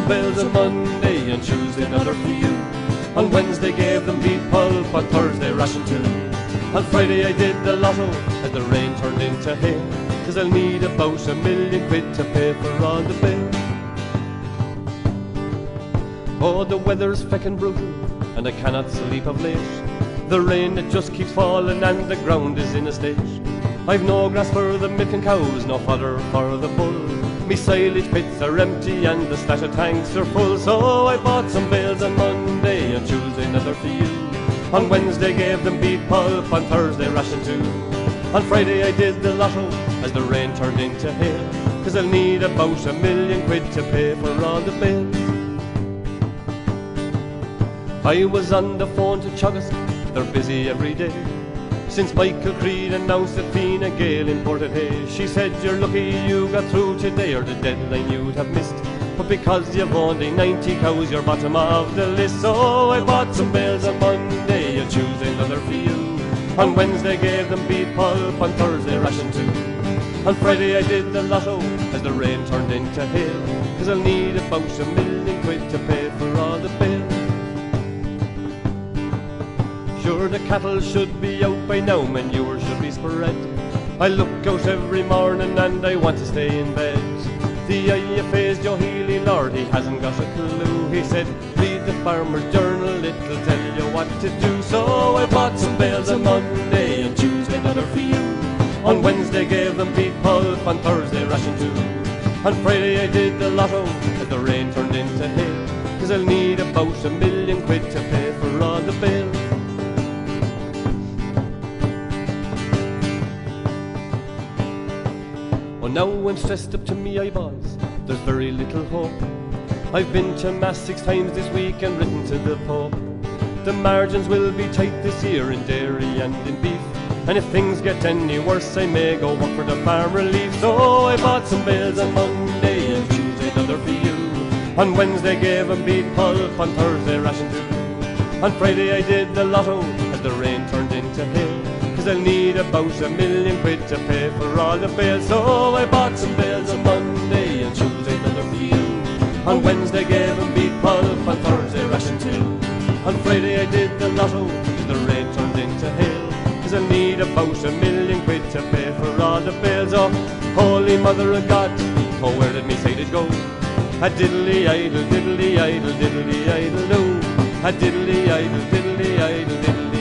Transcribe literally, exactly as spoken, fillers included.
some bales on Monday and Tuesday another for you. On Wednesday gave them beef pulp, on Thursday ration too. On Friday I did the lotto as the rain turned into hail, 'cause I'll need about a million quid to pay for all the bills. Oh, the weather's feckin' brutal and I cannot sleep of late. The rain it just keeps falling and the ground is in a state. I've no grass for the milking cows, no fodder for the bull. Me silage pits are empty and the stash of tanks are full. So I bought some bales on Monday and Tuesday another for you. On Wednesday gave them beef pulp, on Thursday ration too. On Friday I did the lotto as the rain turned into hail, 'cause I'll need about a million quid to pay for all the bills. I was on the phone to Chuggis, they're busy every day. Since Michael Creed announced that Fine Gael imported hay, she said you're lucky you got through today or the deadline you'd have missed. But because you've only ninety cows, you're bottom of the list. So I bought some bales on Monday and Tuesday another for you. On Wednesday gave them beef pulp, on Thursday ration too. On Friday I did the lotto as the rain turned into hail, 'cause I'll need about a million quid to pay for all the bills. Sure, the cattle should be out by now, manure should be spread. I look out every morning and I want to stay in bed. The I F A's Joe Healy, Lord, he hasn't got a clue. He said, read the Farmer's Journal, it'll tell you what to do. So I bought some bales on Monday and Tuesday another for you. On Wednesday gave them beef pulp, on Thursday ration too. On Friday I did the lotto as the rain turned into hail, 'cause I'll need about a million quid to pay for all the bills. Oh, now I'm stressed up to me eyeballs, there's very little hope. I've been to Mass six times this week and written to the Pope. The margins will be tight this year in dairy and in beef, and if things get any worse I may go work for the farm relief. So I bought some bales on Monday and Tuesday another for you. On Wednesday gave them beef pulp, on Thursday ration too. On Friday I did the lotto as the rain turned into hail, 'cause I'll need about a million quid to pay for all the bills. So I bought some bales on Monday and Tuesday another for you. On Wednesday gave them beef pulp, on Thursday ration too. On Friday I did the lotto as the rain turned into hail, 'cause I'll need about a million quid to pay for all the bills. Oh, Holy Mother of God, oh where did me say it go? A diddly idle, diddly idle, diddly idle, no. A diddly idle, diddly idle, diddly